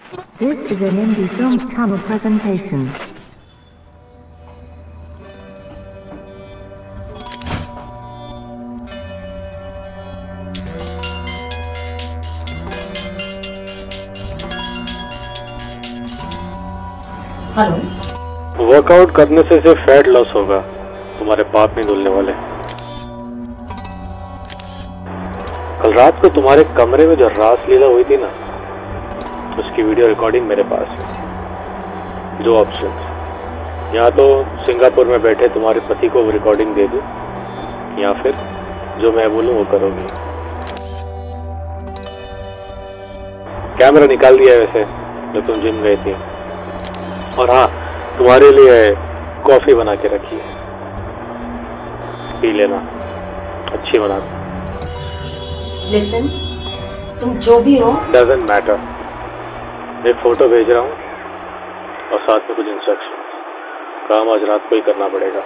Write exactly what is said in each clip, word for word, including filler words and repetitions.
This is an indiefilmschannel presentation. Hello. Workout करने से सिर्फ फैट लॉस होगा, तुम्हारे पाप नहीं धुलने वाले। कल रात को तुम्हारे कमरे में जो रास लीला हुई थी ना, उसकी वीडियो रिकॉर्डिंग मेरे पास है। दो ऑप्शन, या तो सिंगापुर में बैठे तुम्हारे पति को वो रिकॉर्डिंग दे दूं, या फिर जो मैं बोलूं वो करोगी। कैमरा निकाल दिया है वैसे, जो तुम जिम गई थी। और हाँ, तुम्हारे लिए कॉफी बना के रखी है, पी लेना, अच्छी बना। लिसन, तुम जो भी हो डजंट मैटर। एक फोटो भेज रहा हूँ और साथ में कुछ इंस्ट्रक्शन। काम आज रात को ही करना पड़ेगा।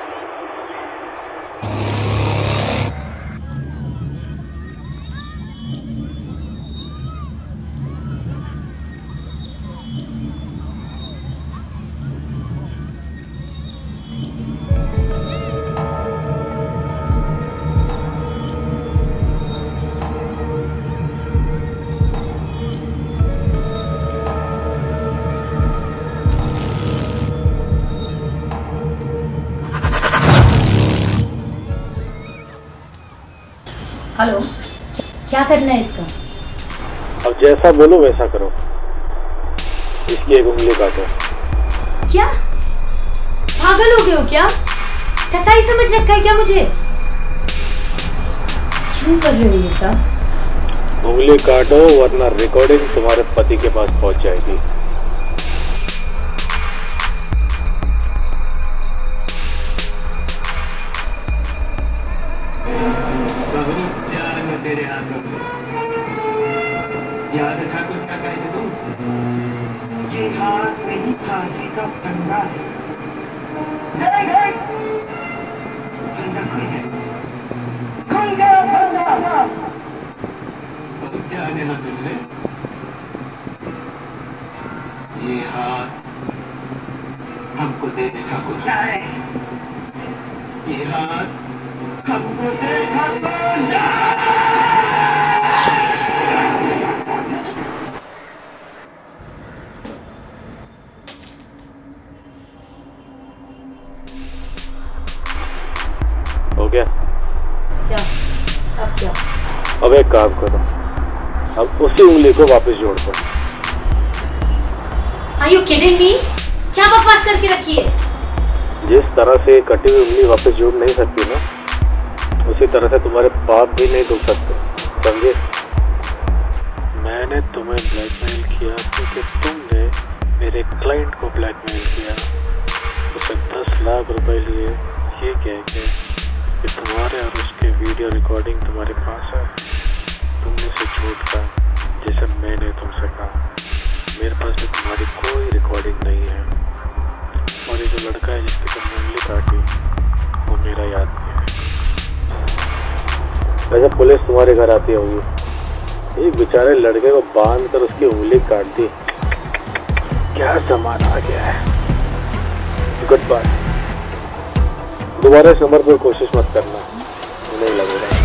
हेलो, क्या करना है इसका? अब जैसा बोलो वैसा करो। इसकी एक उंगली काटो। क्या पागल हो गए हो क्या? कसाई समझ रखा है क्या मुझे? क्यों कर रहे हो ये सब? उंगली काटो वरना रिकॉर्डिंग तुम्हारे पति के पास पहुंच जाएगी। तेरे हाथों में याद है ठाकुर क्या कहे थे तुम? ये हाथ नहीं फांसी का फंदा है। देख देख, फंदा कोई है, कौन तेरा फंदा? बहुत जाने हाथ है ये हाथ, हमको दे दे ठाकुर। ये हाथ हमको दे ठाकुर। हो गया? क्या? अब क्या? अब एक काम करो, अब उसी उंगली को वापस जोड़ दो। Are you kidding me? क्या बकवास करके रखी है? जिस तरह से कटी हुई उंगली वापस जोड़ नहीं सकती ना, उसी तरह से तुम्हारे पाप भी नहीं धुल सकते, समझे? मैंने तुम्हें ब्लैकमेल किया क्योंकि तुमने मेरे क्लाइंट को ब्लैकमेल किया। उसे दस लाख रुपए लिए, ये कह के कि तुम्हारे और उसके वीडियो रिकॉर्डिंग तुम्हारे पास है। तुमने उसे झूठ कहा, जैसे मैंने तुमसे कहा। मेरे पास भी तुम्हारी कोई रिकॉर्डिंग नहीं है। और ये जो लड़का है जिसकी तुमने उंगली काटी, वो मेरा याद नहीं है। वैसे पुलिस तुम्हारे घर आती होगी, एक बेचारे लड़के को बांध कर उसकी उंगली काट दी। क्या जमाना आ गया है। Goodbye. दोबारा इस नंबर पर कोशिश मत करना, नहीं लगेगा।